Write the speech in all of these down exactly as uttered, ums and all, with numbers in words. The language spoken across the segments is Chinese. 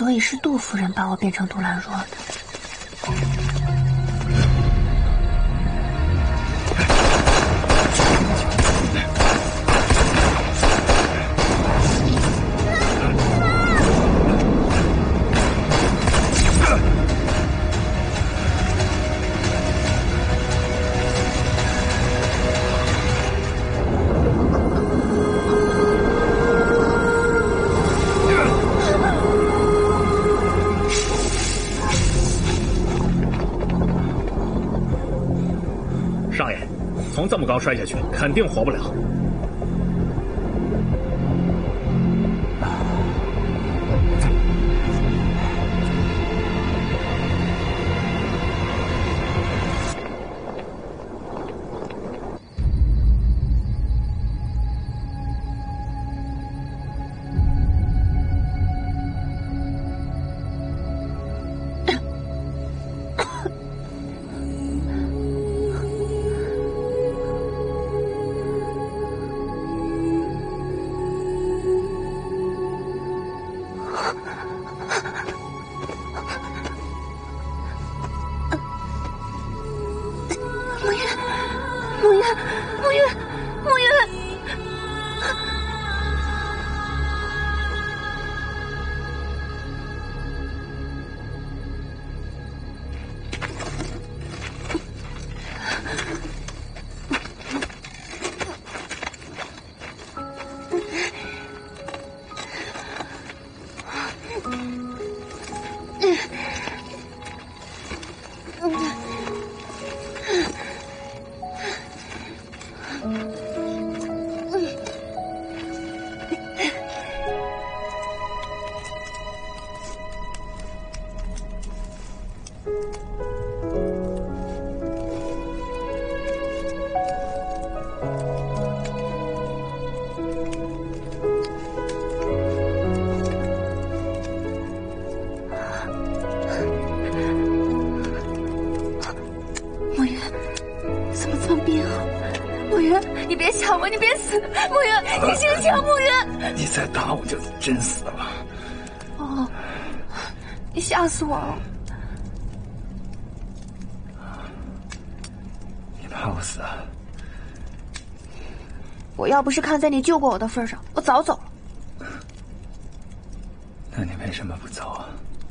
所以是杜夫人把我变成杜兰若的。 从这么高摔下去，肯定活不了。 你别死，慕云，你醒醒，慕云！ 你再打我就真死了。 哦，你吓死我了！ 你怕我死啊？ 我要不是看在你救过我的份上，我早走了。 那你为什么不走啊？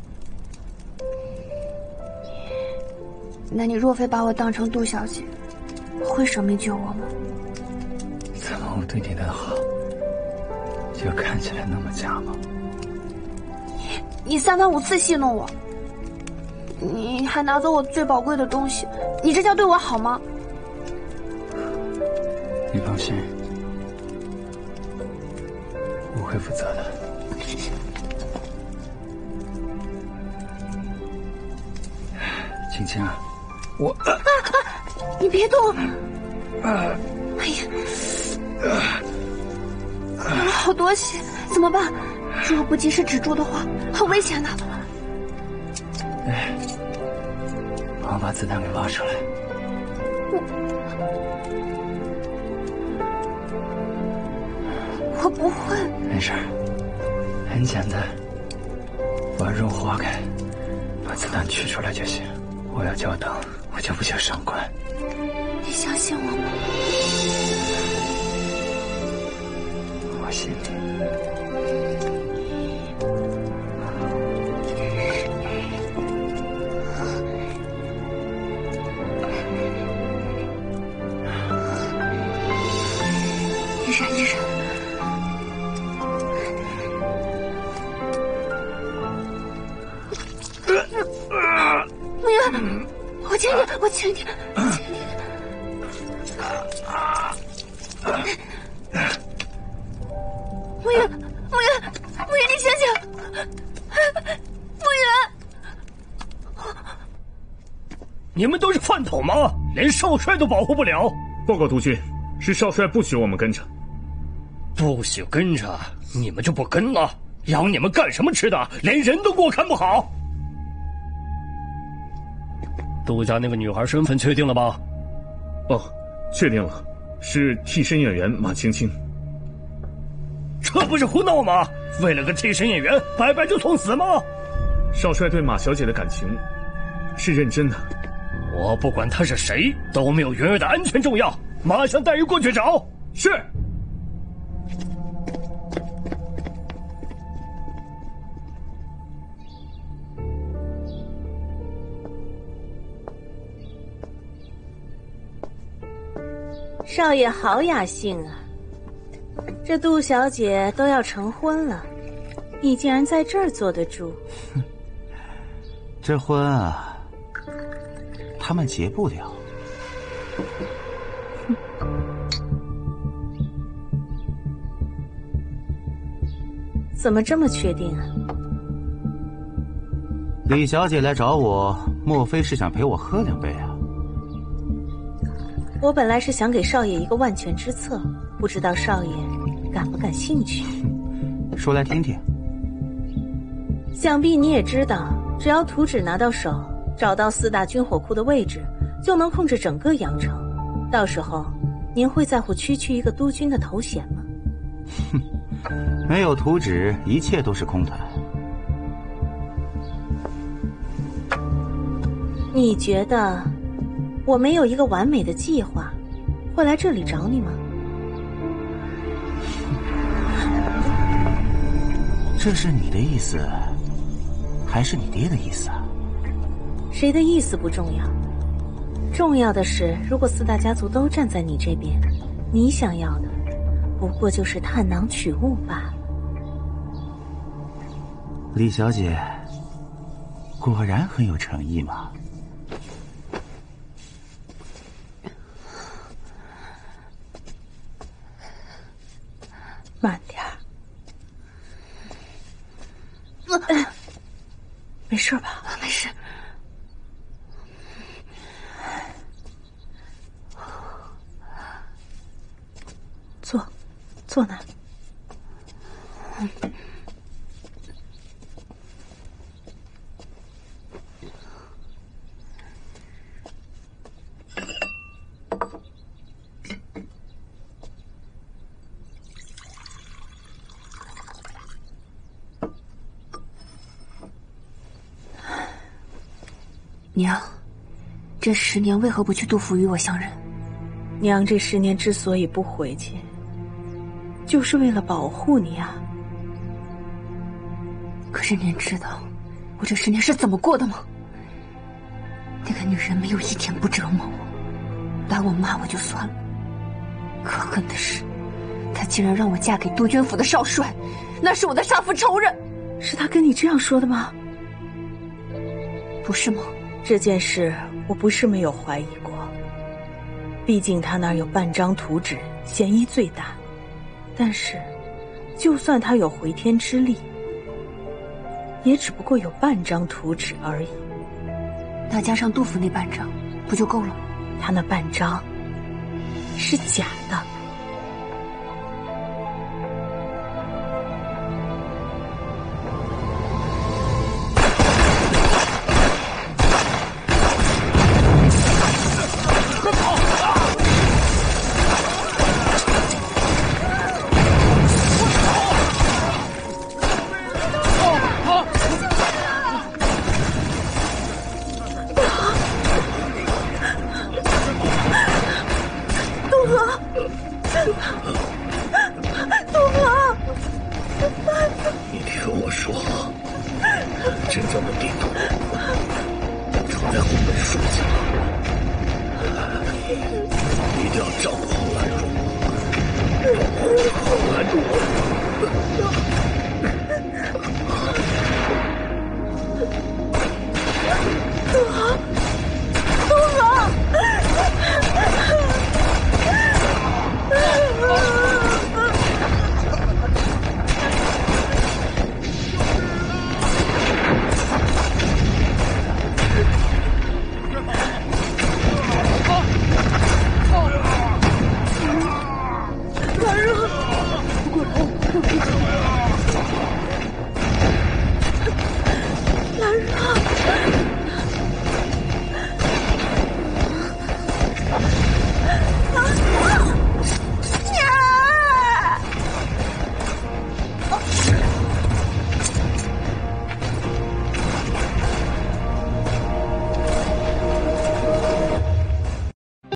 那你若非把我当成杜小姐，会舍命救我吗？ 怎么我对你的好就看起来那么假吗？ 你三番五次戏弄我，你还拿走我最宝贵的东西，你这叫对我好吗？ 你放心，我会负责的。青青啊，我啊啊！你别动！ 啊！ 哎呀！流了好多血，怎么办？如果不及时止住的话，很危险的。 哎，我把子弹给挖出来。 我我不会。 没事，很简单，把肉划开，把子弹取出来就行。我要交档，我就不想上官。 你相信我吗？ 我信你。 一闪一闪。慕云，我请你，我请你，我请你。慕云，慕云，慕云，你醒醒！慕云， 你们都是饭桶吗？连少帅都保护不了！ 报告督军，是少帅不许我们跟着。 不许跟着，你们就不跟了？养你们干什么吃的？连人都给我看不好！杜家那个女孩身份确定了吧？ 哦，确定了，是替身演员马青青。 这不是胡闹吗？为了个替身演员，白白就送死吗？ 少帅对马小姐的感情是认真的。 我不管他是谁，都没有云儿的安全重要。马上带人过去找。 是。 少爷好雅兴啊！这杜小姐都要成婚了，你竟然在这儿坐得住？ 这婚啊，他们结不了。 怎么这么确定啊？ 李小姐来找我，莫非是想陪我喝两杯啊？ 我本来是想给少爷一个万全之策，不知道少爷感不感兴趣？ 说来听听。 想必你也知道，只要图纸拿到手，找到四大军火库的位置，就能控制整个阳城。到时候，您会在乎区区一个督军的头衔吗？ 哼，没有图纸，一切都是空谈。 你觉得我没有一个完美的计划，会来这里找你吗？ 这是你的意思，还是你爹的意思啊？ 谁的意思不重要，重要的是，如果四大家族都站在你这边，你想要的不过就是探囊取物罢了。 李小姐，果然很有诚意嘛。 慢点儿。呃、没事吧？ 没事。 坐，坐那。 嗯。娘，这十年为何不去杜甫与我相认？ 娘这十年之所以不回去，就是为了保护你啊。 可是您知道我这十年是怎么过的吗？那个女人没有一天不折磨我，打我骂我就算了，可恨的是，她竟然让我嫁给督军府的少帅，那是我的杀父仇人。 是她跟你这样说的吗？ 不是吗？ 这件事我不是没有怀疑过，毕竟他那儿有半张图纸，嫌疑最大。但是，就算他有回天之力，也只不过有半张图纸而已。 那加上杜甫那半张，不就够了吗？ 他那半张是假的。